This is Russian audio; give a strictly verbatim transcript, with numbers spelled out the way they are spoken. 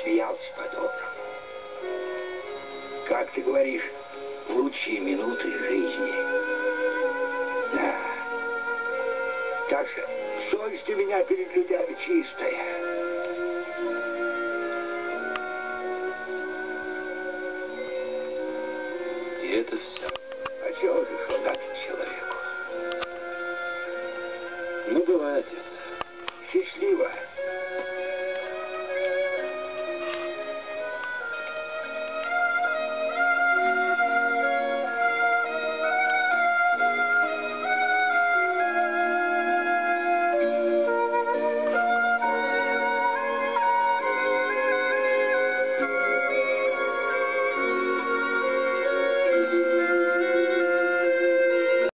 смеялся по-доброму. Как ты говоришь, лучшие минуты жизни. Да. Так что совесть у меня перед людьми чистая. И это все. А чего же солдатить человеку? Ну, бывает, отец. Счастливо.